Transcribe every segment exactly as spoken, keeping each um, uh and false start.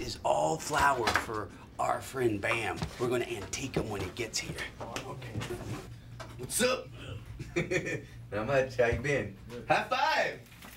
is all flour for our friend Bam. We're gonna antique him when he gets here. Okay. What's up? Not much. How you been? High five!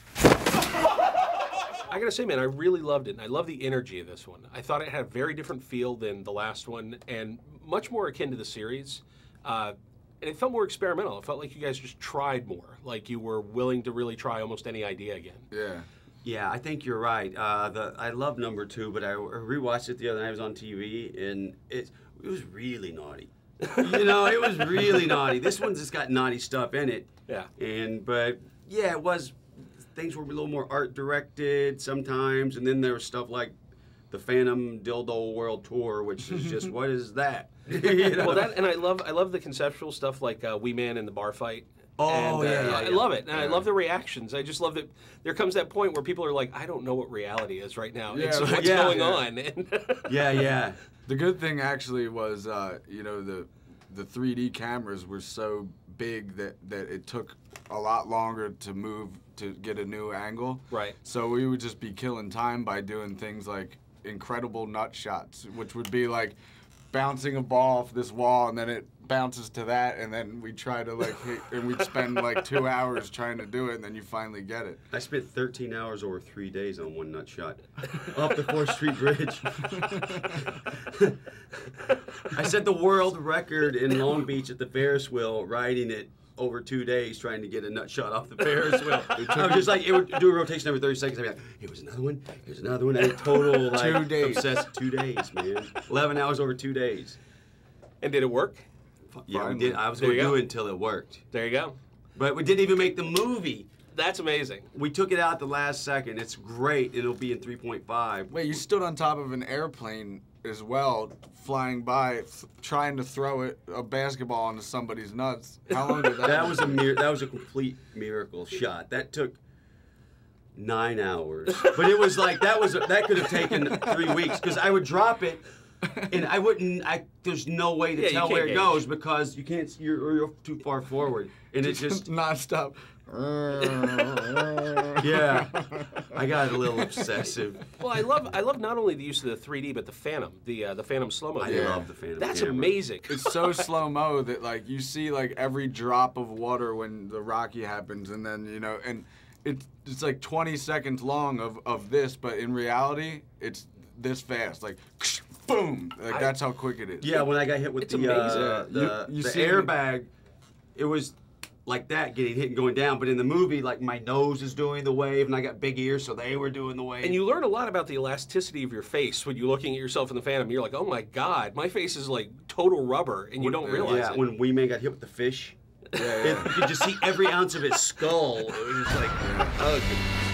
I gotta say, man, I really loved it, and I love the energy of this one. I thought it had a very different feel than the last one, and much more akin to the series. Uh, and it felt more experimental. It felt like you guys just tried more, like you were willing to really try almost any idea again. Yeah. Yeah, I think you're right. Uh, the I love number two, but I rewatched it the other night. I was on T V, and it it was really naughty. You know, it was really naughty. This one's just got naughty stuff in it. Yeah. And but yeah, it was. Things were a little more art directed sometimes, and then there was stuff like the Phantom Dildo World Tour, which is just what is that? You know? Well, that and I love I love the conceptual stuff like uh, Wee Man in the bar fight. Oh, and, uh, yeah, yeah, I yeah. love it, and Yeah. I love the reactions. I just love that there comes that point where people are like, I don't know what reality is right now. Yeah, It's right. what's Yeah. going Yeah. on. And Yeah, yeah. The good thing actually was, uh, you know, the the three D cameras were so big that, that it took a lot longer to move to get a new angle. Right. So we would just be killing time by doing things like incredible nut shots, which would be like bouncing a ball off this wall and then it bounces to that, and then we try to like hit, and we'd spend like two hours trying to do it, and then you finally get it. I spent thirteen hours over three days on one nut shot off the fourth Street Bridge. I set the world record in Long Beach at the Ferris wheel, riding it over two days, trying to get a nut shot off the Ferris wheel. I was just like, it would do a rotation every thirty seconds. I'd be like, here was another one, here's another one. And total like Two days. obsessed two days, man. Eleven hours over two days. and did it work? Yeah, we did. I was There going to you do go. it until it worked, There you go. but we didn't even make the movie. That's amazing. We took it out at the last second. It's great. It'll be in three point five. Wait, you stood on top of an airplane as well, flying by, th- trying to throw it a basketball into somebody's nuts. How long did that? That was a mir- that was a complete miracle shot. That took nine hours, but it was like that was a, that could have taken three weeks because I would drop it, and I wouldn't. I there's no way to Yeah, you tell can't where it gauge. goes because you can't. You're, or you're too far forward, and it just nonstop. yeah. I got a little obsessive. Well, I love I love not only the use of the three D but the Phantom, the uh, the Phantom slow mo. I Yeah. love the Phantom. That's camera. amazing. It's so slow mo that like you see like every drop of water when the Rocky happens, and then you know, and it's it's like twenty seconds long of of this, but in reality, it's this fast, like boom, like I- that's how quick it is. Yeah, when I got hit with It's the amazing. uh, the, You- you the see it- airbag, it was like that getting hit and going down. But in the movie, like my nose is doing the wave, and I got big ears, so they were doing the wave. And you learn a lot about the elasticity of your face when you're looking at yourself in the Phantom. You're like, oh my God, my face is like total rubber, and you don't realize yeah, it. when Wee Man got hit with the fish, Yeah, it, yeah. you could just see every ounce of its skull. It was just like, ugh.